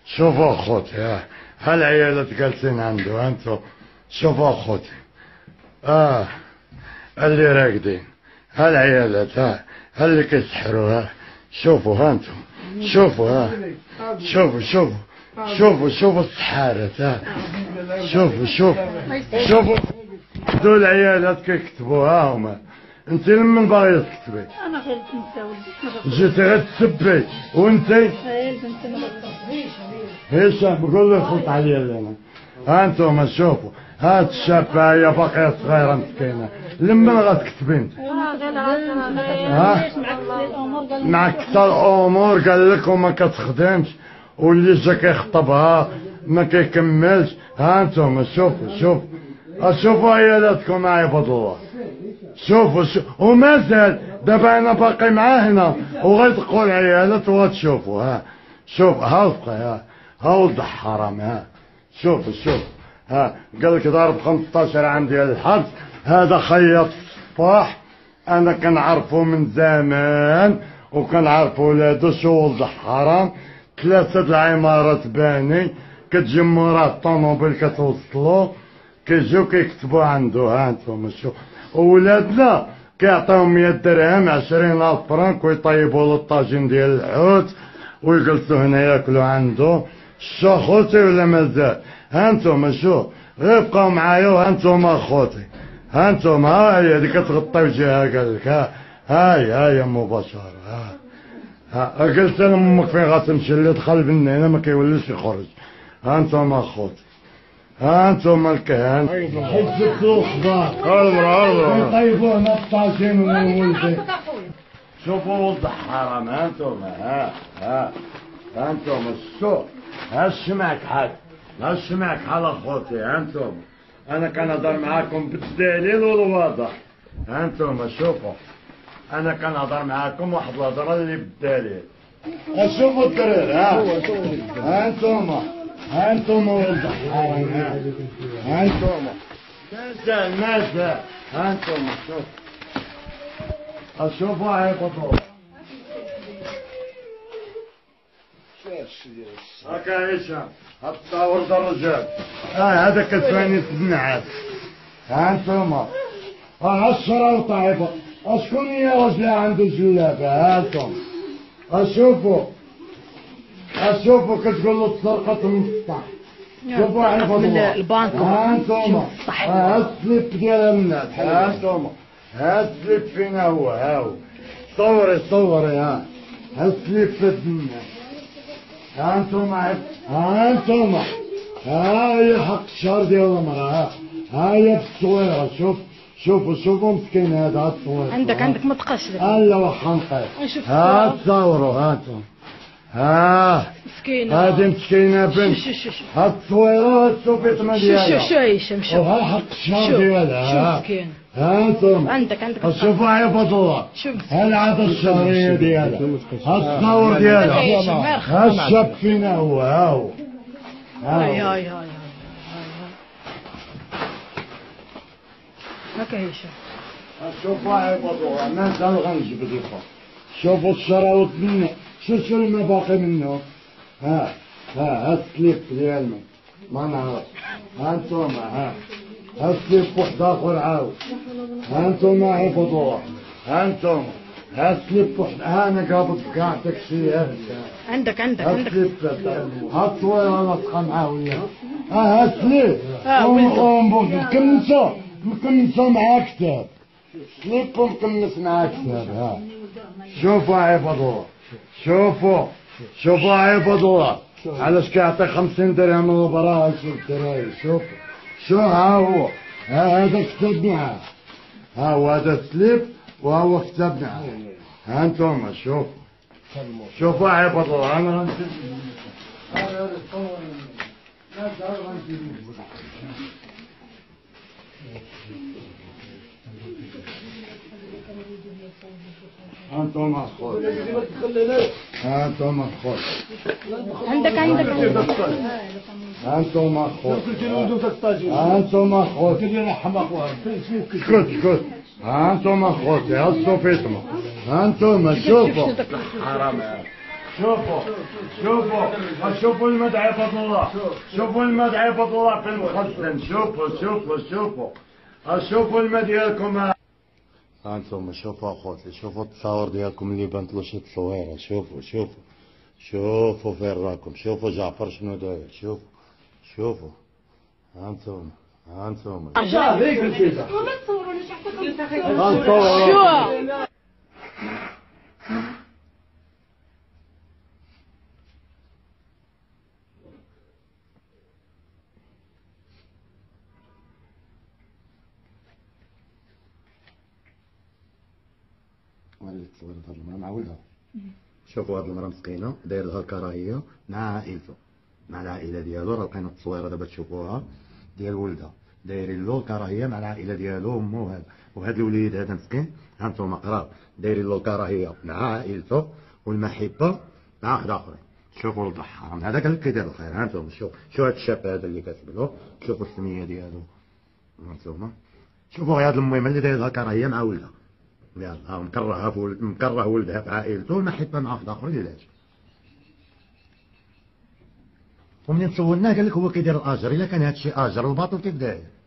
شوفوا اخوتي، هالعيالات جالسين عنده، انتم شوفوا اخوتي، اللي راقدين، هالعيالات، اللي كيسحروا، شوفوا انتم، شوفوا شوفوا السحارة، شوفوا دول عيالات كيكتبوا، هما انت لمن باغي تكتبي؟ انا غير بنت ولدي جيتي غير تسبي، وانتي؟ البنت ما هشام قول له فوت عليا لنا. انتم شوفوا، هاد الشابة هي باقية صغيرة مسكينة، لمن غتكتبي انت؟ مع كثر الامور قال لك وما كتخدمش، واللي جا كيخطبها ما كيكملش. انتم شوفوا عيالاتكم عباد الله، شوفوا ومازال دابا انا باقي معاه هنا وغيدقوا العيالات وغتشوفوا. شوف ها ولد الحرام، شوف قال لك ضارب 15 عام ديال الحرب. هذا خياط الصباح، انا كنعرفو من زمان وكنعرفو ولادو. شو ولد الحرام، 3 العمارات باني، كتجي مرات الطوموبيل كتوصلو كيجيو كيكتبوا عنده. هانتوما شوف، ولادنا كيعطيهم 100 درهم 20,000 فرنك ويطيبوا له الطاجين ديال الحوت ويجلسوا هنا ياكلوا عنده. شو خوتي ولا مازال؟ هانتوما شو، غير بقاو معايا وهانتوما خوتي، هانتوما هي اللي كتغطي وجهها. قال لك هاي مباشرة. قلت لامك فين غتمشي؟ اللي دخل بنا هنا ما كيوليش يخرج. هانتوما خوتي، هانتوما الكهان حجبتو الخضار يطيبوا هنا الطاجين والولدين. شوفوا ولد الحرام، هانتوما هانتوما السوق، هالشمعك حال اخوتي. هانتوما انا كنهضر معاكم بالدليل والواضح. هانتوما شوفوا، انا كنهضر معاكم واحد الهضره اللي بالدليل. شوفوا الدراري، هانتوما ولد الحرام، هانتوما مازال هانتوما شوفوا عيبطوا. هكا هشام هتصور الرجال، هذا كتفاني النعاس. هانتوما الشراوطة عيبط. شكون هي رجلة عنده جلابة؟ هانتوما شوفوا كتقول له تسرقت من السطح. شوفوا عيبط البنك. هانتوما السليب ديالها من الناس. هانتوما السليب فين هو صوري السليب في الناس. هانتوما هاي حق الشهر ديال المرأة، هاي في الصويرة. شوفوا مسكين هذا الصويرة. عندك ما تقاش لا واخا نقيس. تصوروا هانتوما، مسكينة هادي مسكينة بنت. هاد الصويرة هاد السوفيطمة ديالها. شوف وها حق الشهر ديالها. شوف مسكين. هانتوما عندك شوفوا عباد الله، هالعادة الشهرية ديالها، هالتصور ديالها، هالشاب فينا هو. هاي هكا هشام. شوفوا عباد الله، مازال غنجبد لكم. شوفوا الشراوط مني، شو ما باقي منه. السليب ديالنا ما نعرف. هانتوما السليب واحد اخر عاود. هانتوما عباد الله، هانتوما السليب واحد. انا قابض كاع داكشي. عندك السليب هالصويره انا تبقى معاه ولا السليب مكمسو معاه كتاب. سليب مكمس معاه كتاب. شوفوا عباد الله، شوفوا عباد الله، علاش كيعطي 50 درهم من البراءة الدراهم. شو ها هو، هذا كتاب معاه، هو هذا السليب وهو كتاب معاه. هانتوما شوفوا عباد الله. انا غنمشي هانتوما خوت، هانتوما خوت، عندك هانتوما خوت، هانتوما خوت. اسكت هانتوما خوت يا الصوفيتما. هانتوما شوفوا حرام شوفوا شوفوا المدعي فضل الله، شوفوا المدعي فضل الله في المخزن، شوفوا الماء ديالكم. هانتوما شوفوا اخوتي، شوفوا التصاور ديالكم اللي بانت له شي تصويره، شوفوا فين راكم، شوفوا جعفر شنو داير، شوفوا هانتوما شو اللي تصورت هاد المرأة مع ولدها. شوفوا هاد المرأة مسكينة داير لها الكراهية مع عائلته، مع العائلة ديالو. راه لقينا التصويرة دابا تشوفوها ديال ولدها، دايرين له الكراهية مع العائلة ديالو، أمو وهذا. وهاد الوليد هذا مسكين هانتوما قراب دايرين له الكراهية مع عائلته والمحبة مع واحد آخرين. شوفوا ولد الحرام هذا كان كيدير الخير. هانتوما شوفوا هاد الشاب هذا اللي كاتب له، شوفوا السمية ديالو. هانتوما شوفوا غير هاد المهمة اللي داير لها كراهية مع ولدها، يلا مكره ولدها بعائلته والمحبة مع واحد آخر. علاش؟ ومنين سولناه قال لك هو كيدير الأجر. إلا كان هادشي أجر الباطل كيف داير؟